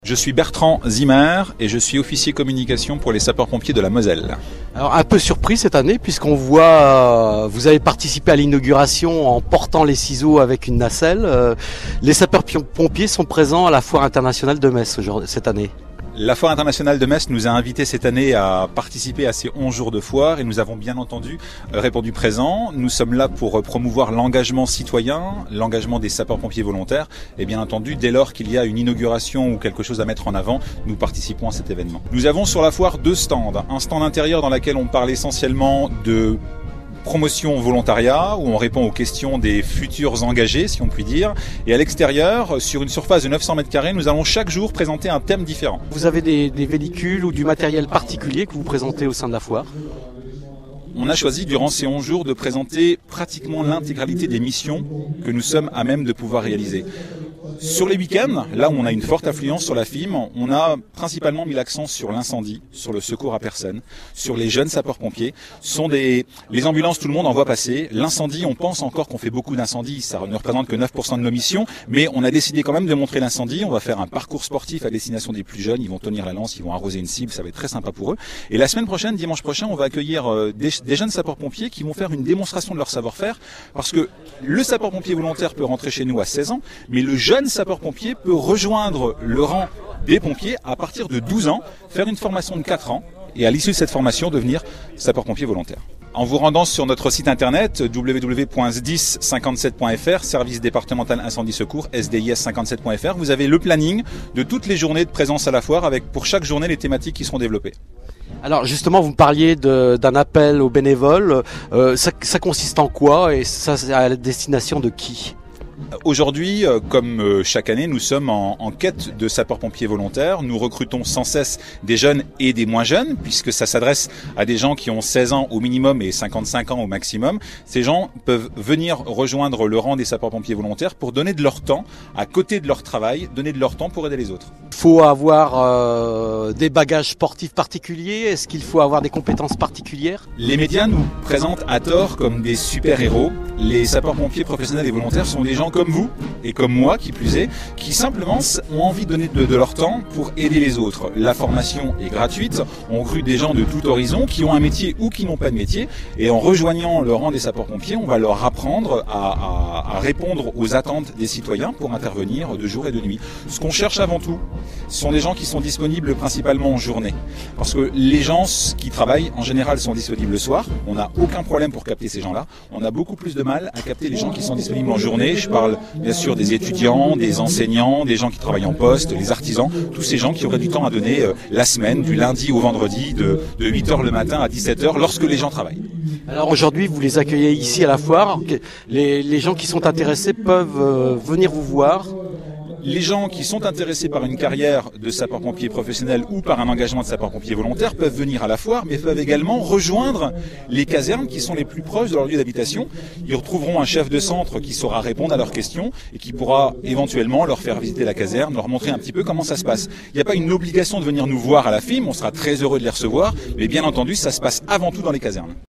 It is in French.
Je suis Bertrand Zimmer et je suis officier communication pour les sapeurs-pompiers de la Moselle. Alors un peu surpris cette année puisqu'on voit, vous avez participé à l'inauguration en portant les ciseaux avec une nacelle. Les sapeurs-pompiers sont présents à la Foire internationale de Metz cette année. La Foire internationale de Metz nous a invités cette année à participer à ces 11 jours de foire et nous avons bien entendu répondu présent. Nous sommes là pour promouvoir l'engagement citoyen, l'engagement des sapeurs-pompiers volontaires et bien entendu dès lors qu'il y a une inauguration ou quelque chose à mettre en avant, nous participons à cet événement. Nous avons sur la foire 2 stands. Un stand intérieur dans lequel on parle essentiellement de promotion volontariat, où on répond aux questions des futurs engagés, si on peut dire. Et à l'extérieur, sur une surface de 900 m², nous allons chaque jour présenter un thème différent. Vous avez des véhicules ou du matériel particulier que vous présentez au sein de la foire ? On a choisi durant ces 11 jours de présenter pratiquement l'intégralité des missions que nous sommes à même de pouvoir réaliser. Sur les week-ends, là où on a une forte affluence sur la FIM, on a principalement mis l'accent sur l'incendie, sur le secours à personne, sur les jeunes sapeurs-pompiers. Les ambulances, tout le monde en voit passer. L'incendie, on pense encore qu'on fait beaucoup d'incendies, ça ne représente que 9% de nos missions, mais on a décidé quand même de montrer l'incendie. On va faire un parcours sportif à destination des plus jeunes, ils vont tenir la lance, ils vont arroser une cible, ça va être très sympa pour eux. Et la semaine prochaine, dimanche prochain, on va accueillir des jeunes sapeurs-pompiers qui vont faire une démonstration de leur savoir-faire, parce que le sapeur-pompier volontaire peut rentrer chez nous à 16 ans, mais le jeune sapeur-pompier peut rejoindre le rang des pompiers à partir de 12 ans, faire une formation de 4 ans et à l'issue de cette formation devenir sapeur-pompier volontaire. En vous rendant sur notre site internet www.sdis57.fr, service départemental incendie secours, sdis57.fr, vous avez le planning de toutes les journées de présence à la foire avec pour chaque journée les thématiques qui seront développées. Alors justement, vous me parliez d'un appel aux bénévoles. Ça consiste en quoi et ça c'est à la destination de qui ? Aujourd'hui, comme chaque année, nous sommes en quête de sapeurs-pompiers volontaires. Nous recrutons sans cesse des jeunes et des moins jeunes, puisque ça s'adresse à des gens qui ont 16 ans au minimum et 55 ans au maximum. Ces gens peuvent venir rejoindre le rang des sapeurs-pompiers volontaires pour donner de leur temps, à côté de leur travail, donner de leur temps pour aider les autres. Il faut avoir des bagages sportifs particuliers. Est-ce qu'il faut avoir des compétences particulières ? Les médias nous présentent à tort comme des super-héros. Les sapeurs-pompiers professionnels et volontaires sont des gens comme vous et comme moi, qui plus est, qui simplement ont envie de donner de leur temps pour aider les autres. La formation est gratuite. On recrute des gens de tout horizon qui ont un métier ou qui n'ont pas de métier. Et en rejoignant le rang des sapeurs-pompiers, on va leur apprendre à répondre aux attentes des citoyens pour intervenir de jour et de nuit. Ce qu'on cherche avant tout, ce sont des gens qui sont disponibles principalement en journée. Parce que les gens qui travaillent, en général, sont disponibles le soir. On n'a aucun problème pour capter ces gens-là. On a beaucoup plus de mal à capter les gens qui sont disponibles en journée. Je parle bien sûr des étudiants, des enseignants, des gens qui travaillent en poste, les artisans, tous ces gens qui auraient du temps à donner la semaine, du lundi au vendredi, de 8h le matin à 17h, lorsque les gens travaillent. Alors aujourd'hui, vous les accueillez ici à la foire. Les gens qui sont intéressés peuvent venir vous voir. Les gens qui sont intéressés par une carrière de sapeur-pompier professionnel ou par un engagement de sapeur-pompier volontaire peuvent venir à la foire, mais peuvent également rejoindre les casernes qui sont les plus proches de leur lieu d'habitation. Ils retrouveront un chef de centre qui saura répondre à leurs questions et qui pourra éventuellement leur faire visiter la caserne, leur montrer un petit peu comment ça se passe. Il n'y a pas une obligation de venir nous voir à la FIM, on sera très heureux de les recevoir, mais bien entendu, ça se passe avant tout dans les casernes.